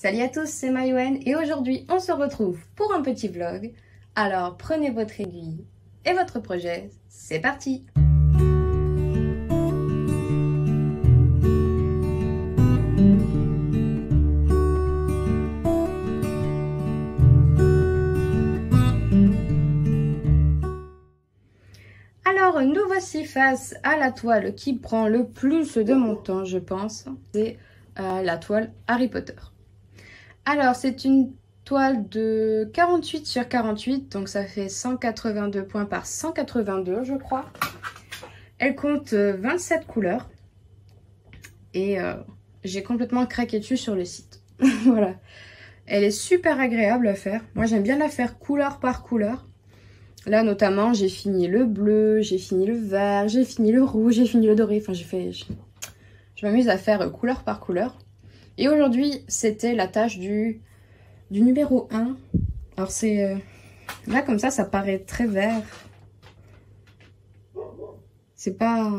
Salut à tous, c'est Mayouen et aujourd'hui on se retrouve pour un petit vlog. Alors prenez votre aiguille et votre projet, c'est parti! Alors nous voici face à la toile qui prend le plus de mon temps, je pense. C'est la toile Harry Potter. Alors c'est une toile de 48 sur 48, donc ça fait 182 points par 182 je crois. Elle compte 27 couleurs et j'ai complètement craqué dessus sur le site. Voilà, elle est super agréable à faire. Moi j'aime bien la faire couleur par couleur. Là notamment j'ai fini le bleu, j'ai fini le vert, j'ai fini le rouge, j'ai fini le doré. Enfin je m'amuse à faire couleur par couleur. Et aujourd'hui c'était la tâche du numéro 1. Alors c'est... là comme ça paraît très vert. C'est pas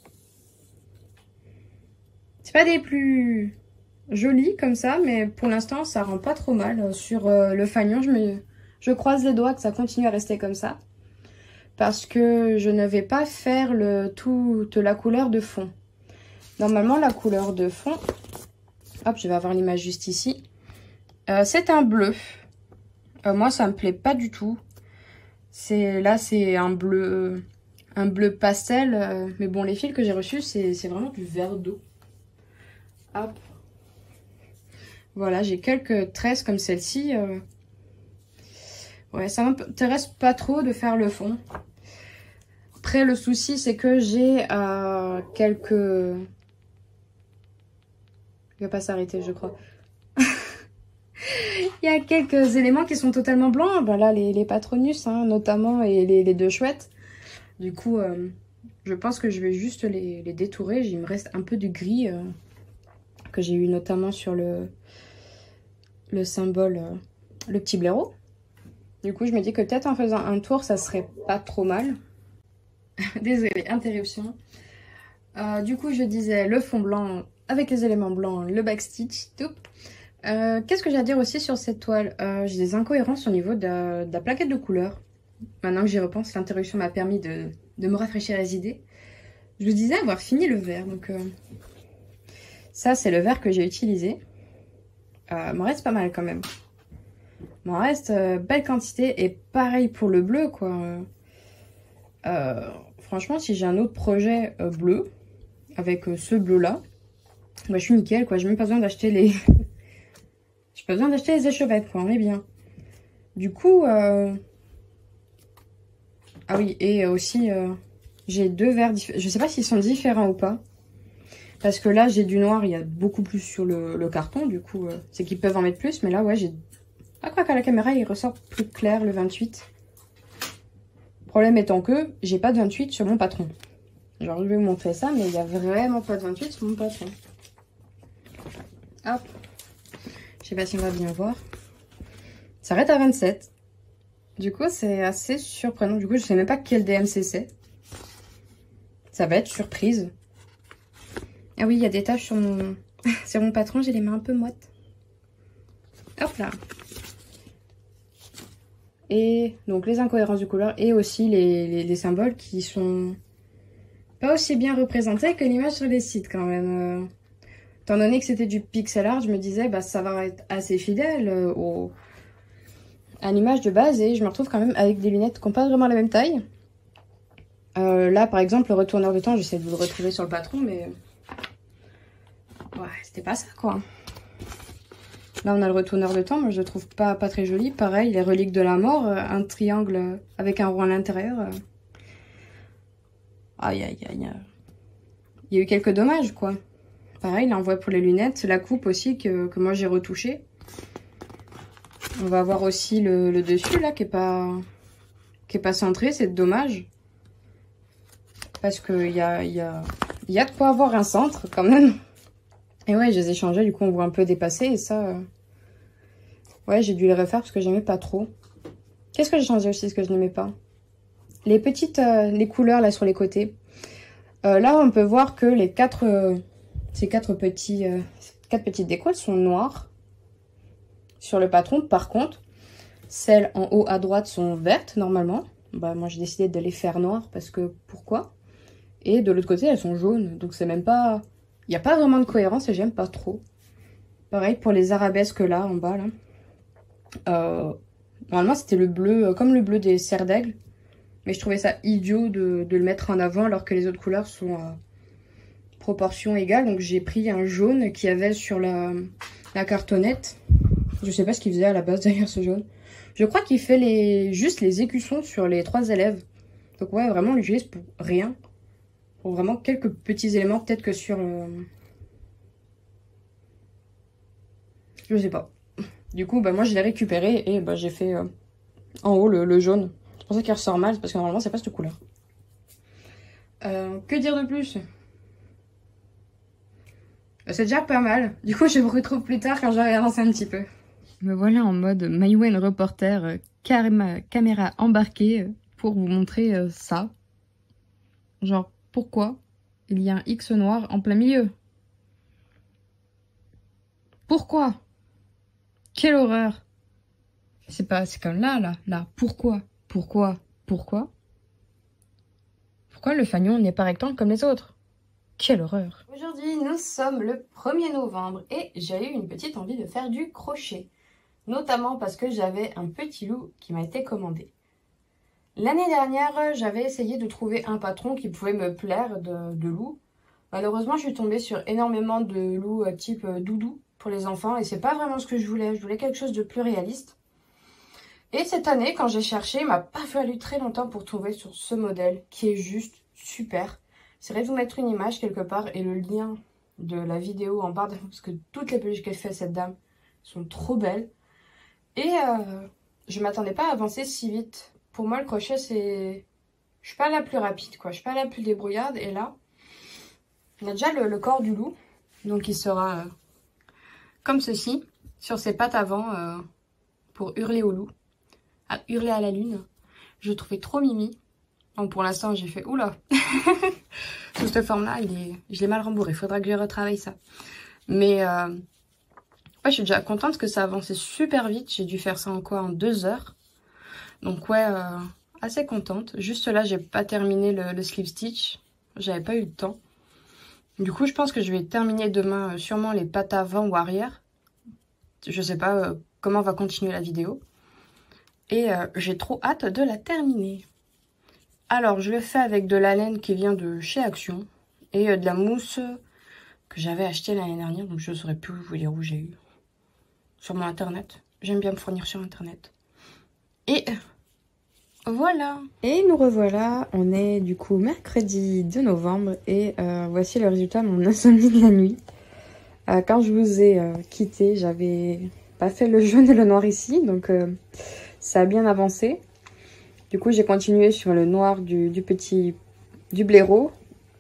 des plus jolis comme ça, mais pour l'instant ça rend pas trop mal. Sur le fanion, je croise les doigts que ça continue à rester comme ça. Parce que je ne vais pas faire toute la couleur de fond. Normalement, la couleur de fond... Hop, je vais avoir l'image juste ici. C'est un bleu. Moi, ça me plaît pas du tout. Là, c'est un bleu pastel. Mais bon, les fils que j'ai reçus, c'est vraiment du vert d'eau. Hop. Voilà, j'ai quelques tresses comme celle-ci. Ouais, ça m'intéresse pas trop de faire le fond. Après, le souci, c'est que j'ai quelques... Il va pas s'arrêter, je crois. Il y a quelques éléments qui sont totalement blancs. Voilà, les Patronus, hein, notamment, et les deux chouettes. Du coup, je pense que je vais juste les détourer. Il me reste un peu de gris que j'ai eu notamment sur le symbole, le petit blaireau. Du coup, je me dis que peut-être en faisant un tour, ça serait pas trop mal. Désolée, interruption. Du coup, je disais le fond blanc avec les éléments blancs, le backstitch, tout. Qu'est-ce que j'ai à dire aussi sur cette toile? J'ai des incohérences au niveau de la plaquette de couleurs. Maintenant que j'y repense, l'interruption m'a permis de me rafraîchir les idées. Je vous disais avoir fini le vert, donc ça c'est le vert que j'ai utilisé. M'en reste pas mal quand même. M'en reste belle quantité, et pareil pour le bleu quoi. Franchement, si j'ai un autre projet bleu avec ce bleu là, bah, je suis nickel quoi. J'ai même pas besoin d'acheter les j'ai pas besoin d'acheter les échevettes quoi, on est bien. Du coup ah oui, et aussi j'ai deux verres différents. Je sais pas s'ils sont différents ou pas, parce que là j'ai du noir, il y a beaucoup plus sur le carton, du coup c'est qu'ils peuvent en mettre plus, mais là ouais j'ai... Ah quoi qu'à la caméra il ressort plus clair le 28. Problème étant que j'ai pas de 28 sur mon patron. Genre je vais vous montrer ça, mais il y a vraiment pas de 28 sur mon patron. Hop. Je sais pas si on va bien voir. Ça arrête à 27. Du coup c'est assez surprenant. Du coup je sais même pas quel DMC c'est. Ça va être surprise. Ah oui, il y a des taches sur mon sur mon patron, j'ai les mains un peu moites. Hop là. Et donc les incohérences de couleurs et aussi les symboles qui sont pas aussi bien représentés que l'image sur les sites quand même. Étant donné que c'était du pixel art, je me disais bah ça va être assez fidèle à l'image de base, et je me retrouve quand même avec des lunettes qui n'ont pas vraiment la même taille. Là par exemple le retourneur de temps, j'essaie de vous le retrouver sur le patron, mais ouais c'était pas ça quoi. Là, on a le retourneur de temps. Moi, je le trouve pas très joli. Pareil, les reliques de la mort. Un triangle avec un rond à l'intérieur. Aïe, aïe, aïe. Il y a eu quelques dommages, quoi. Pareil, là, on voit pour les lunettes. La coupe aussi que moi, j'ai retouché. On va voir aussi le dessus, là, qui est pas centré. C'est dommage. Parce qu'il y a de quoi avoir un centre, quand même. Et ouais, je les ai changés, du coup on voit un peu dépassé, et ça... Ouais, j'ai dû les refaire parce que j'aimais pas trop. Qu'est-ce que j'ai changé aussi, ce que je n'aimais pas? Les petites... les couleurs là sur les côtés. Là on peut voir que ces quatre petites décos sont noires. sur le patron. Par contre, celles en haut à droite sont vertes normalement. Bah, moi, j'ai décidé de les faire noires parce que pourquoi? Et de l'autre côté, elles sont jaunes. Donc, c'est même pas... Il n'y a pas vraiment de cohérence et j'aime pas trop. Pareil pour les arabesques là, en bas, là. Normalement, c'était le bleu, comme le bleu des serres d'aigle. Mais je trouvais ça idiot de le mettre en avant alors que les autres couleurs sont à proportion égale. Donc, j'ai pris un jaune qu'il y avait sur la cartonnette. Je sais pas ce qu'il faisait à la base d'ailleurs, ce jaune. Je crois qu'il fait juste les écussons sur les 3 élèves. Donc, ouais, vraiment, on l'utilise pour rien. Pour vraiment quelques petits éléments, peut-être que sur le... Je sais pas. Du coup, bah, moi, je l'ai récupéré et bah, j'ai fait en haut le jaune. C'est pour ça qu'il ressort mal, parce que normalement, c'est pas cette couleur. Que dire de plus? C'est déjà pas mal. Du coup, je vous retrouve plus tard quand j'aurai avancé un petit peu. Me voilà en mode Maïwen reporter, caméra embarquée, pour vous montrer ça. Genre, pourquoi il y a un X noir en plein milieu? Pourquoi? Quelle horreur! C'est comme là. Pourquoi? Pourquoi le fanion n'est pas rectangle comme les autres? Quelle horreur! Aujourd'hui, nous sommes le 1er novembre et j'ai eu une petite envie de faire du crochet. Notamment parce que j'avais un petit loup qui m'a été commandé. L'année dernière, j'avais essayé de trouver un patron qui pouvait me plaire de loup. Malheureusement, je suis tombée sur énormément de loups type doudou pour les enfants et c'est pas vraiment ce que je voulais. Je voulais quelque chose de plus réaliste. Et cette année, quand j'ai cherché, il m'a pas fallu très longtemps pour trouver sur ce modèle qui est juste super. J'essaierai de vous mettre une image quelque part et le lien de la vidéo en barre d'infos parce que toutes les peluches qu'elle fait, cette dame, sont trop belles. Et je m'attendais pas à avancer si vite. Pour moi, le crochet, c'est... Je suis pas la plus rapide, quoi. Je suis pas la plus débrouillarde. Et là, on a déjà le corps du loup. Donc, il sera comme ceci, sur ses pattes avant, pour hurler au loup. À hurler à la lune. Je le trouvais trop mimi. Donc, pour l'instant, j'ai fait... Oula. Sous cette forme-là, je l'ai mal rembourré. Il faudra que je retravaille ça. Mais... Ouais, je suis déjà contente parce que ça a avancé super vite. J'ai dû faire ça en quoi? En 2 heures. Donc ouais, assez contente. Juste là, j'ai pas terminé le slip stitch. J'avais pas eu le temps. Du coup, je pense que je vais terminer demain sûrement les pattes avant ou arrière. Je sais pas comment va continuer la vidéo. Et j'ai trop hâte de la terminer. Alors, je le fais avec de la laine qui vient de chez Action. Et de la mousse que j'avais achetée l'année dernière. Donc je saurais plus vous dire où j'ai eu. Sur mon internet. J'aime bien me fournir sur internet. Et voilà. Et nous revoilà. On est du coup mercredi 2 novembre. Et voici le résultat de mon insomnie de la nuit. Quand je vous ai quitté, j'avais pas fait le jaune et le noir ici. Donc ça a bien avancé. Du coup, j'ai continué sur le noir du blaireau.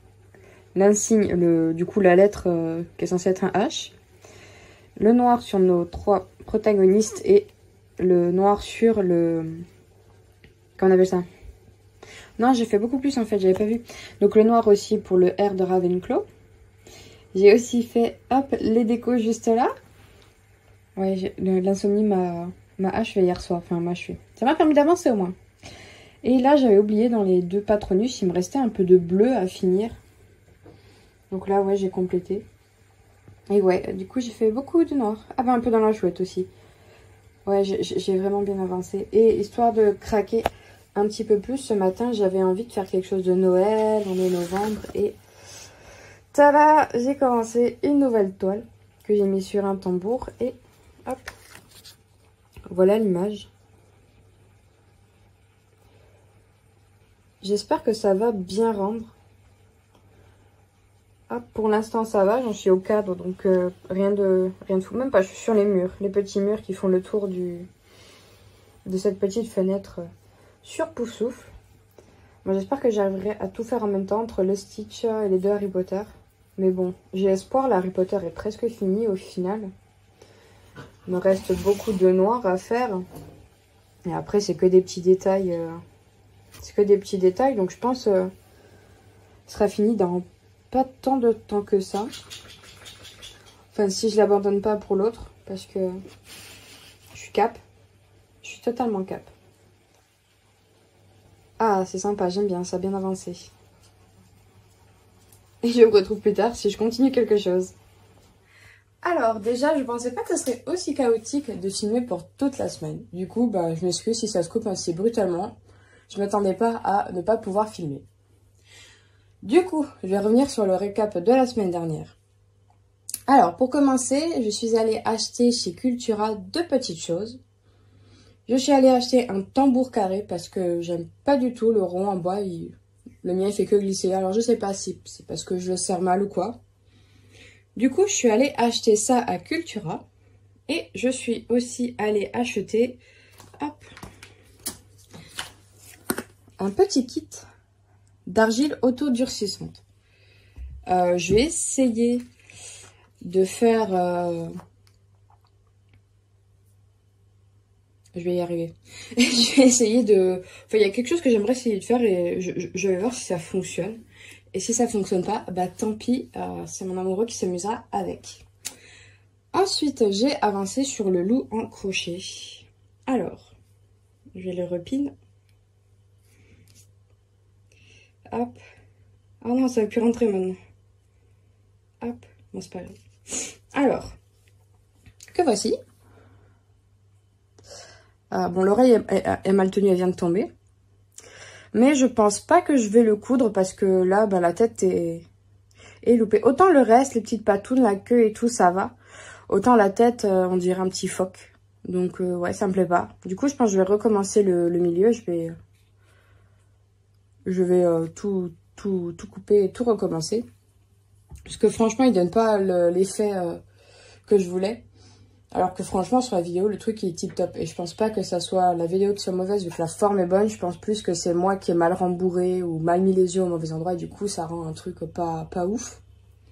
L'insigne, du coup la lettre qui est censée être un H. Le noir sur nos 3 protagonistes et le noir sur le... Comment on appelle ça? Non, j'ai fait beaucoup plus en fait, j'avais pas vu. Donc le noir aussi pour le R de Ravenclaw. J'ai aussi fait, hop, les décos juste là. Ouais, l'insomnie m'a achevé hier soir, enfin m'a achevé. Ça m'a permis d'avancer au moins. Et là, j'avais oublié dans les 2 patronus, il me restait un peu de bleu à finir. Donc là, ouais, j'ai complété. Et ouais, du coup, j'ai fait beaucoup de noir. Ah bah, un peu dans la chouette aussi. Ouais, j'ai vraiment bien avancé. Et histoire de craquer un petit peu plus, ce matin, j'avais envie de faire quelque chose de Noël. On est novembre et... Tada! J'ai commencé une nouvelle toile que j'ai mis sur un tambour. Et hop, voilà l'image. J'espère que ça va bien rendre. Ah, pour l'instant ça va, j'en suis au cadre, donc rien de fou. Même pas, je suis sur les murs, les petits murs qui font le tour de cette petite fenêtre sur Poufsouffle. Bon, j'espère que j'arriverai à tout faire en même temps entre le Stitch et les 2 Harry Potter. Mais bon, j'ai espoir, la Harry Potter est presque fini au final. Il me reste beaucoup de noir à faire. Et après, c'est que des petits détails. C'est que des petits détails, donc je pense ce sera fini dans... pas tant de temps que ça. Enfin, si je l'abandonne pas pour l'autre. Parce que suis cap. Je suis totalement cap. Ah, c'est sympa, j'aime bien, ça a bien avancé. Et je me retrouve plus tard si je continue quelque chose. Alors, déjà, je pensais pas que ce serait aussi chaotique de filmer pour toute la semaine. Du coup, bah, je m'excuse si ça se coupe assez brutalement. Je m'attendais pas à ne pas pouvoir filmer. Du coup, je vais revenir sur le récap de la semaine dernière. Alors, pour commencer, je suis allée acheter chez Cultura 2 petites choses. Je suis allée acheter un tambour carré parce que j'aime pas du tout le rond en bois. Le mien, il fait que glisser. Alors, je sais pas si c'est parce que je le serre mal ou quoi. Du coup, je suis allée acheter ça à Cultura. Et je suis aussi allée acheter hop, un petit kit d'argile auto-durcissante. Je vais essayer de faire... Je vais y arriver. Je vais essayer de... Enfin, il y a quelque chose que j'aimerais essayer de faire et je vais voir si ça fonctionne. Et si ça fonctionne pas, bah tant pis, c'est mon amoureux qui s'amusera avec. Ensuite, j'ai avancé sur le loup en crochet. Alors, je vais le repine. Hop. Ah non, ça va plus rentrer maintenant. Hop. Bon, c'est pas grave. Alors, que voici. Bon, l'oreille est mal tenue, elle vient de tomber. Mais je pense pas que je vais le coudre parce que là, bah, la tête est loupée. Autant le reste, les petites patounes, la queue et tout, ça va. Autant la tête, on dirait un petit phoque. Donc, ouais, ça me plaît pas. Du coup, je pense que je vais recommencer le milieu. Je vais tout couper et tout recommencer. Parce que franchement, il donne pas l'effet que je voulais. Alors que franchement, sur la vidéo, le truc il est tip top. Et je pense pas que ça soit la vidéo qui soit mauvaise, vu que la forme est bonne. Je pense plus que c'est moi qui ai mal rembourré ou mal mis les yeux au mauvais endroit. Et du coup, ça rend un truc pas ouf.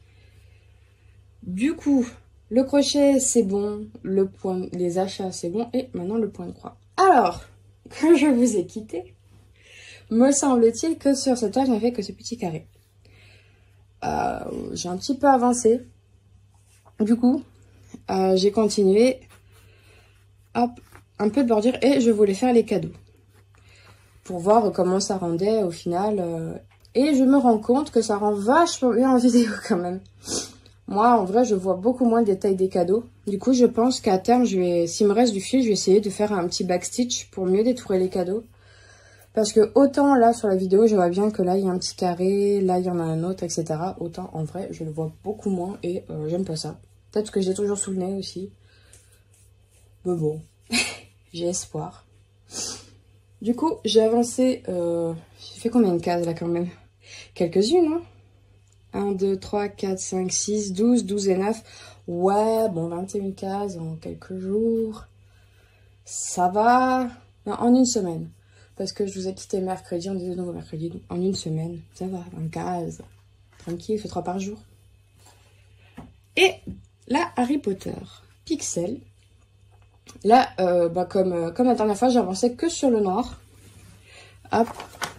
Du coup, le crochet, c'est bon. Les achats, c'est bon. Et maintenant, le point de croix. Alors, quand je vous ai quitté, me semble-t-il que sur cette toile, je n'ai fait que ce petit carré. J'ai un petit peu avancé. Du coup... j'ai continué, hop, un peu de bordure et je voulais faire les cadeaux pour voir comment ça rendait au final. Et je me rends compte que ça rend vachement bien en vidéo quand même. Moi, en vrai, je vois beaucoup moins le détail des cadeaux. Du coup, je pense qu'à terme, s'il me reste du fil, je vais essayer de faire un petit backstitch pour mieux détourer les cadeaux. Parce que autant là, sur la vidéo, je vois bien que là, il y a un petit carré, là, il y en a un autre, etc. Autant, en vrai, je le vois beaucoup moins et j'aime pas ça. Peut-être que j'ai toujours sous le nez aussi. Mais bon, j'ai espoir. Du coup, j'ai avancé... j'ai fait combien de cases là quand même? Quelques-unes, hein? 1, 2, 3, 4, 5, 6, 12, 12 et 9. Ouais, bon, 21 cases en quelques jours. Ça va. Non, en une semaine. Parce que je vous ai quitté mercredi, on est de nouveau mercredi. Donc en une semaine, ça va, 20 cases. Tranquille, fait 3 par jour. Et... la Harry Potter Pixel. Là, bah comme la dernière fois, j'avançais que sur le noir. Hop.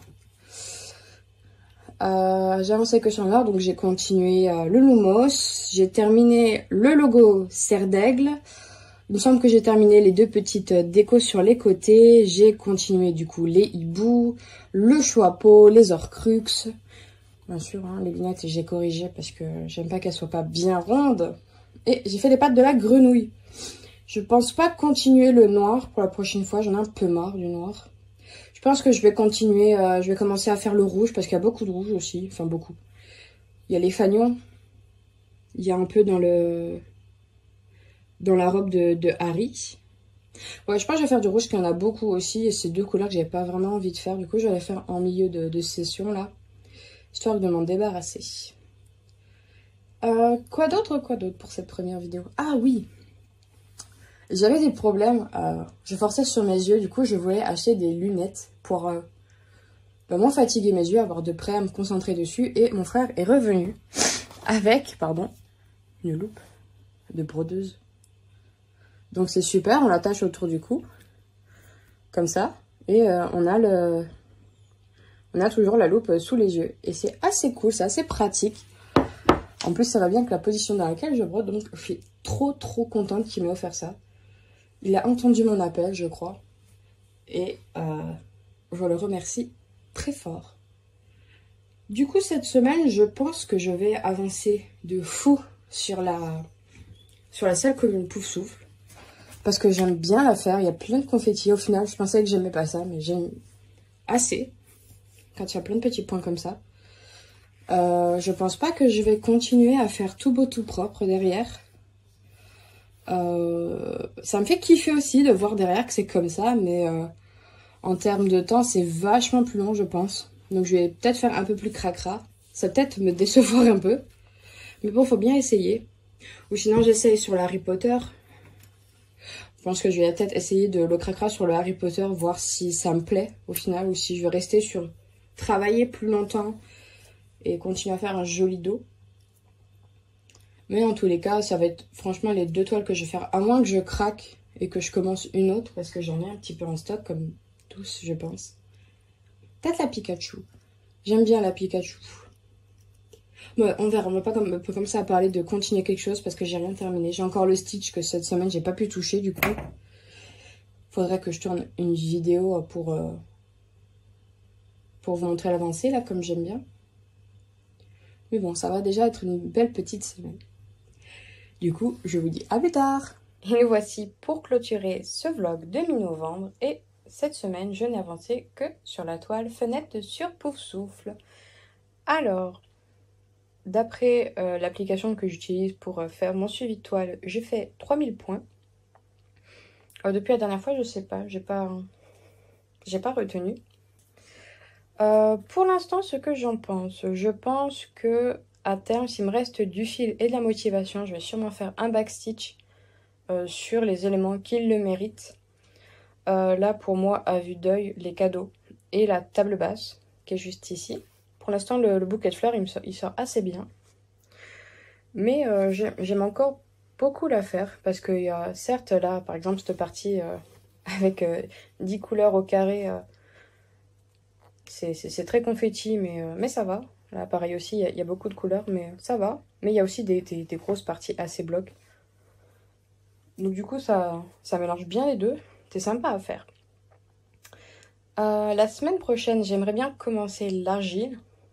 J'avançais que sur le noir, donc j'ai continué le Lumos. J'ai terminé le logo Serre d'Aigle. Il me semble que j'ai terminé les 2 petites décos sur les côtés. J'ai continué du coup les hiboux, le chapeau, les Horcruxes. Bien sûr, hein, les lunettes, j'ai corrigé parce que j'aime pas qu'elles soient pas bien rondes. Et j'ai fait les pattes de la grenouille. Je pense pas continuer le noir pour la prochaine fois. J'en ai un peu marre du noir. Je pense que je vais continuer. Je vais commencer à faire le rouge parce qu'il y a beaucoup de rouge aussi. Enfin, beaucoup. Il y a les fanions. Il y a un peu dans la robe de Harry. Ouais, je pense que je vais faire du rouge parce qu'il y en a beaucoup aussi. Et c'est 2 couleurs que j'avais pas vraiment envie de faire. Du coup, je vais les faire en milieu de session là. Histoire de m'en débarrasser. Quoi d'autre pour cette première vidéo? Ah oui, j'avais des problèmes, je forçais sur mes yeux, du coup je voulais acheter des lunettes pour moins fatiguer mes yeux, avoir de près à me concentrer dessus. Et mon frère est revenu avec, une loupe de brodeuse. Donc c'est super, on l'attache autour du cou, comme ça, et on a toujours la loupe sous les yeux. Et c'est assez cool, c'est assez pratique. En plus, ça va bien avec la position dans laquelle je brode, donc je suis trop contente qu'il m'ait offert ça. Il a entendu mon appel, je crois. Et je le remercie très fort. Du coup, cette semaine, je pense que je vais avancer de fou sur la salle commune Poufsouffle. Parce que j'aime bien la faire. Il y a plein de confettis. Au final, je pensais que j'aimais pas ça, mais j'aime assez. Quand il y a plein de petits points comme ça. Je pense pas que je vais continuer à faire tout beau, tout propre derrière. Ça me fait kiffer aussi de voir derrière que c'est comme ça, mais en termes de temps, c'est vachement plus long, je pense. Donc je vais peut-être faire un peu plus cracra. Ça va peut-être me décevoir un peu. Mais bon, faut bien essayer. Ou sinon, j'essaye sur le Harry Potter. Je pense que je vais peut-être essayer de le cracra sur le Harry Potter, voir si ça me plaît au final, ou si je vais rester sur travailler plus longtemps et continuer à faire un joli dos. Mais en tous les cas, ça va être franchement les 2 toiles que je vais faire. À moins que je craque et que je commence une autre, parce que j'en ai un petit peu en stock, comme tous, je pense. Peut-être la Pikachu. J'aime bien la Pikachu. Ouais, on verra, on va pas comme ça à parler de continuer quelque chose parce que j'ai rien terminé. J'ai encore le Stitch que cette semaine j'ai pas pu toucher du coup. Faudrait que je tourne une vidéo pour vous montrer l'avancée là comme j'aime bien. Mais bon, ça va déjà être une belle petite semaine. Du coup, je vous dis à plus tard. Et nous voici pour clôturer ce vlog de mi-novembre. Et cette semaine, je n'ai avancé que sur la toile fenêtre sur Poufsouffle. Alors, d'après l'application que j'utilise pour faire mon suivi de toile, j'ai fait 3000 points. Depuis la dernière fois, je sais pas, j'ai pas retenu. Pour l'instant, ce que j'en pense, je pense que à terme, s'il me reste du fil et de la motivation, je vais sûrement faire un backstitch sur les éléments qui le méritent. Là, pour moi, à vue d'œil, les cadeaux et la table basse, qui est juste ici. Pour l'instant, le bouquet de fleurs, il sort assez bien. Mais j'aime encore beaucoup la faire, parce qu'il y a, certes, là, par exemple, cette partie avec 10 couleurs au carré, c'est très confetti, mais ça va. Là, pareil aussi, il y a beaucoup de couleurs, mais ça va. Mais il y a aussi des grosses parties assez blocs. Donc du coup, ça mélange bien les deux. C'est sympa à faire. La semaine prochaine, j'aimerais bien commencer l'argile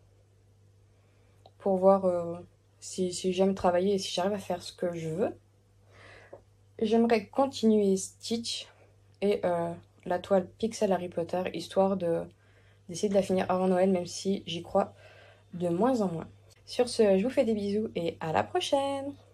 pour voir si j'aime travailler et si j'arrive à faire ce que je veux. J'aimerais continuer Stitch et la toile Pixel Harry Potter, histoire d'essayer de la finir avant Noël, même si j'y crois de moins en moins. Sur ce, je vous fais des bisous et à la prochaine!